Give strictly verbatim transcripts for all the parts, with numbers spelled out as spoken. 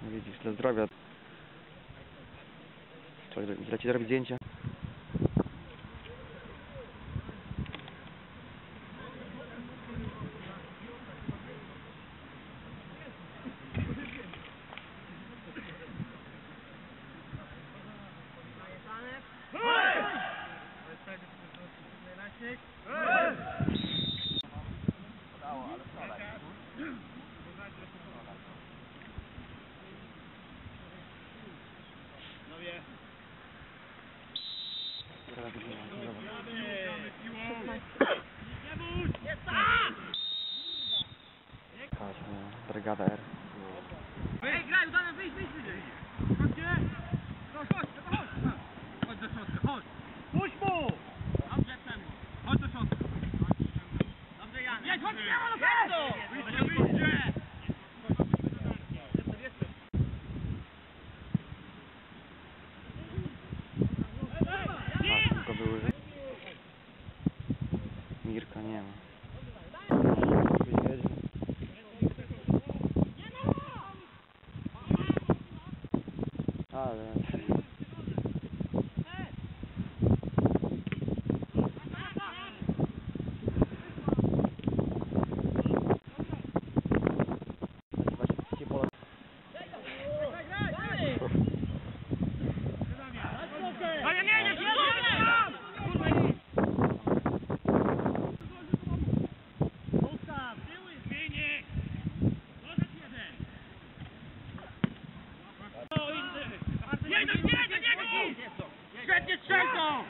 No widzisz, dla zdrowia. Trzeba ci zrobić zdjęcia. Brygada R. Ej, graj, udane, wyjdź, wyjdź, wyjdź! Chodźcie! Chodź, chodź, chodź! Chodź do środka, chodź! Puść mu! Dobrze, czemu? Chodź do środka! Dobrze, Jan! Jedź, chodź, nie ma do przodu! Wyjdźcie, wyjdźcie! A, tylko były... Mirka nie ma. Ale... Świetnie strzelno!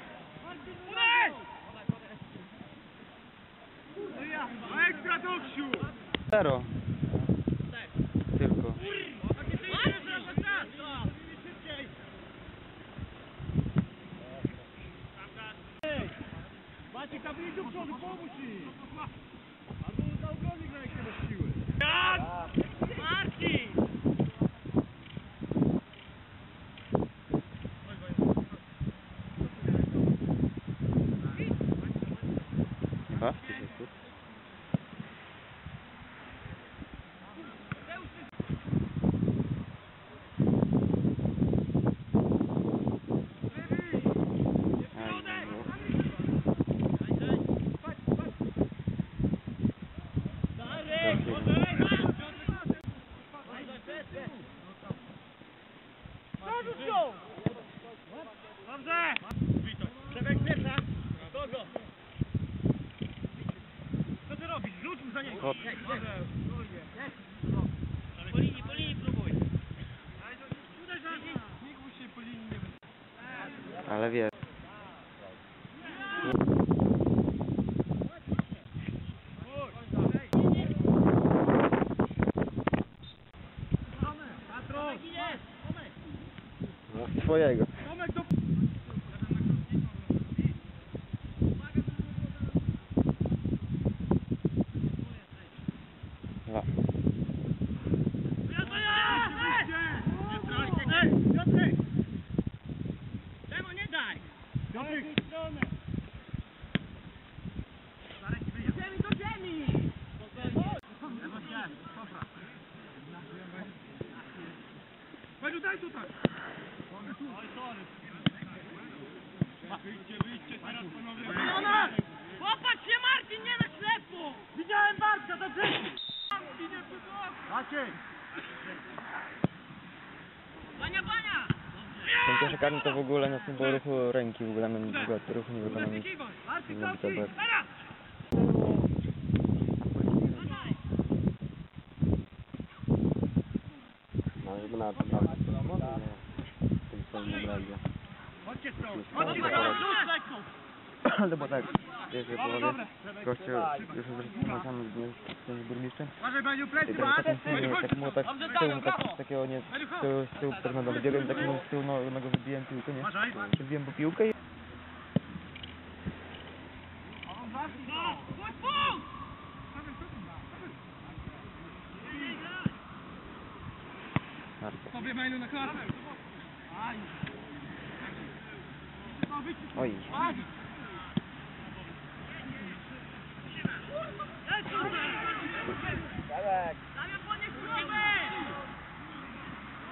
Ekstra doksiu! Zero. Tylko. Maciek, tam idź do przodu, pomóż im! Albo za obronik na jakie masz siły. Marcin! Bawcie się tu. Dobrze! Przebieg pierwsza! Kogo? Co ty robisz? Rzuć mu za niego! Hop. Po linii, po linii próbuj! Nikt mu się po linii nie będzie. Ale wie. No, twojego. Dwa. Czemu nie daj? Piotrek! Do ziemi, do ziemi! Chodź tutaj, tutaj! Oj, sorry! Wyjdźcie, wyjdźcie teraz panowie! Popatrz się, Marcin, nie na ślepo! Widziałem Bartka, do brzegu! Maciej! Bania, bania! Ten koszykarny to w ogóle na tym ruchu ręki, w ogóle mam ruchu nie wykonamy. Marcin, cofnij! Teraz! No żeby na to brać. W tym samym obrazie. Chodźcie stąd! Chodźcie stąd! Ale bo tak, wiesz, że powodzie, gościu już zresztą sam z burmistrzem. Uważaj, Baniu, I plecy, teraz masz! takim filmie, tak było tak z tyłu, tak, takiego nie, z tyłu, z tyłu tak na dole biegłem, tak z tyłu no, no go wybiłem piłkę, nie? Wybiłem po piłkę i... Sobie Baniu na klatę! Oj. Damian, podnieś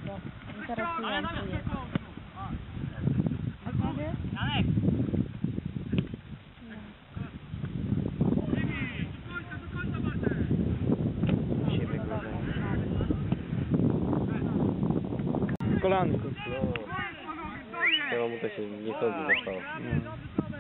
bardzo interesujący jest. A co wiesz? Janek! Dzisiaj wygrywają. Kolanko. Chyba mu to się nie sądzi zastało. No.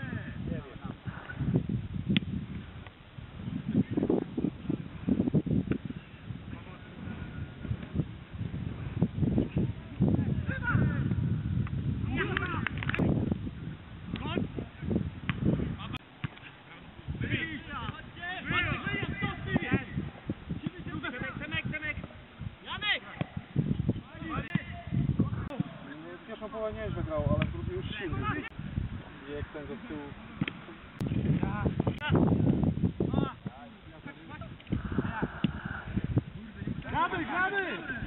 Pierwszą połowę nieźle grał, ale w drugiej już silny. Jak ten z tyłu. Gramy, gramy!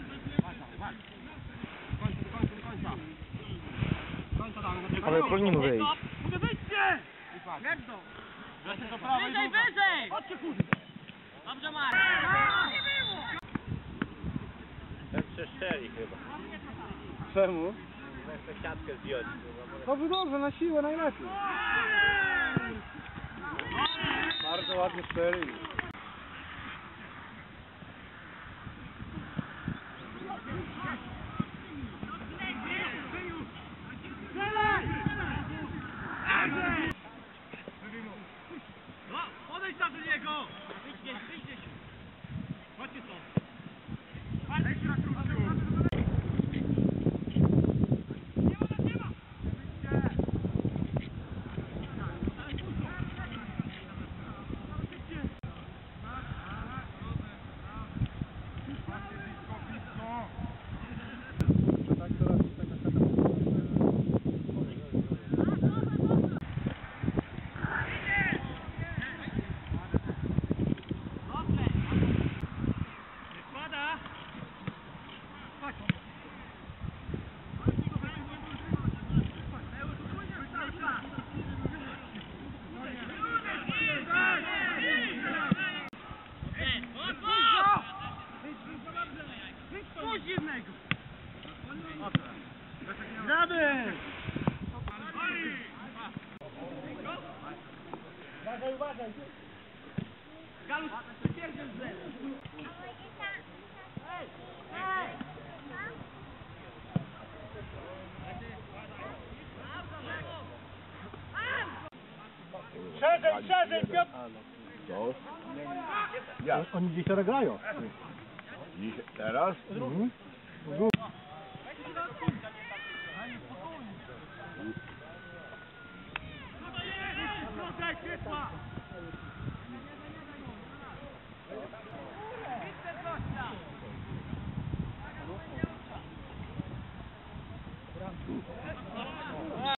Ale powinien wyjść. Mówię, wyjdźcie! Jak to? Wyżej, wyżej! Chodźcie, kurde! Dobrze, Marek! Tak przeszczeli chyba. Czemu? Jak tę siatkę zdjąć. Dobrze, dobrze, na siłę najlepiej. Bardzo ładnie strzelili. Odejdź tam do niego! Wyjdź gdzieś, wyjdź gdzieś! Chodźcie stąd! Wejdź na krótku! Nie ma, nie ma! Tak, teraz taka taka. Dobrze! Nie spada! Chodź! Puść jednego! Gramy! Uważaj, uważaj! Galus, pierdziel z lewej! Ej! Ej! Szerzej, szerzej, Piotr! Co? Ja. Oni dzisiaj teraz grają. Dziś, teraz? Mhm.